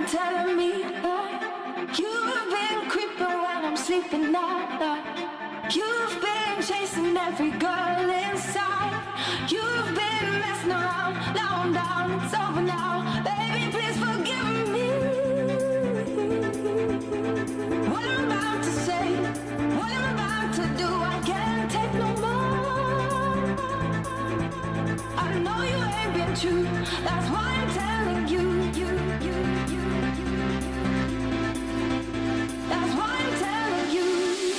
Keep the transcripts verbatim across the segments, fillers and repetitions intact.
telling me that you've been creeping when I'm sleeping at night. You've been chasing every girl inside. You've been messing around. Now I'm down, it's over now. Baby, please forgive me. What I'm about to say, what I'm about to do, I can't take no more. I know you ain't been true, that's why I'm telling you, you, you, you, you. That's why I'm telling you.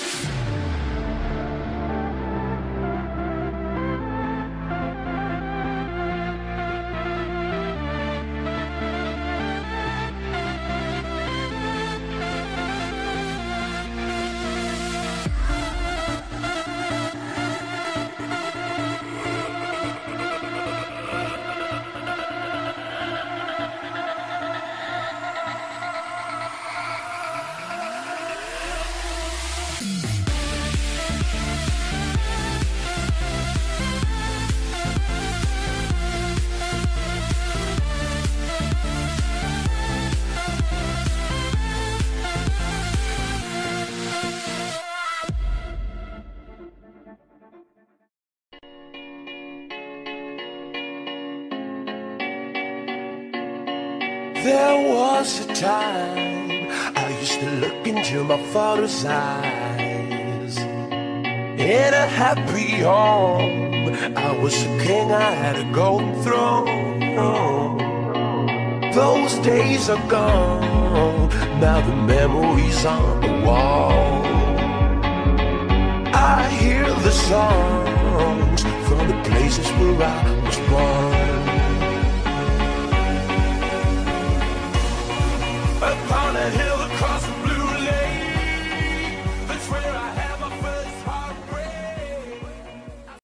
There was a time I used to look into my father's eyes. In a happy home, I was a king, I had a golden throne. Those days are gone, now the memories on the wall. I hear the songs from the places where I was born. Upon a hill across the